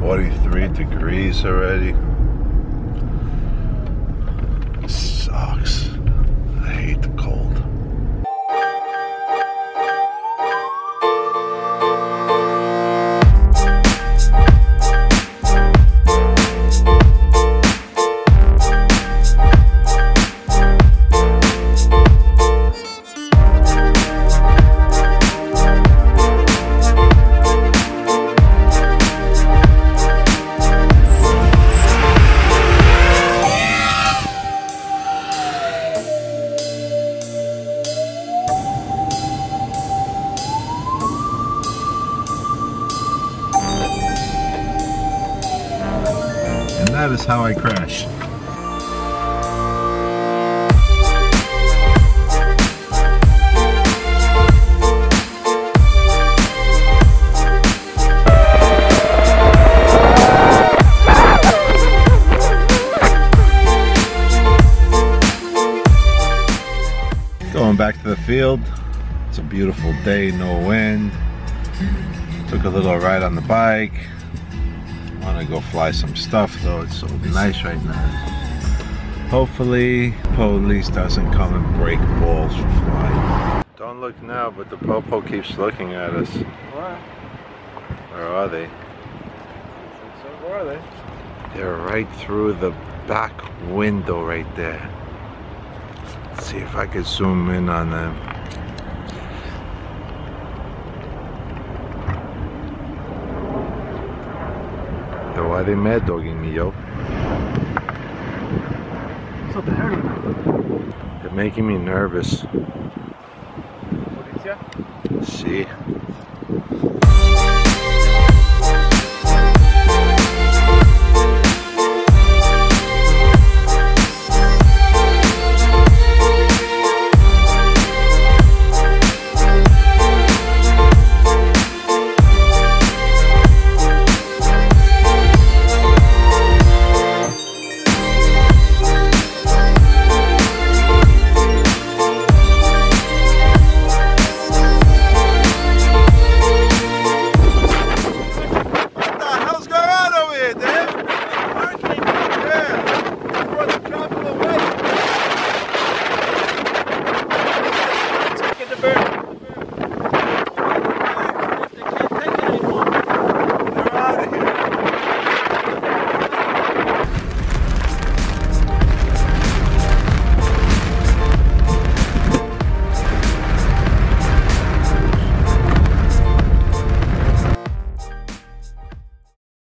43 degrees already. Sucks. I hate the cold. That is how I crash. Going back to the field. It's a beautiful day, no wind. Took a little ride on the bike. Want to go fly some stuff though, it's so nice right now. Hopefully police doesn't come and break balls for flying. Don't look now, but the popo keeps looking at us. What? Where are they? So where are they? They're right through the back window right there. Let's see if I can zoom in on them. Why are they mad dogging me, yo? So They're making me nervous. Policia? See?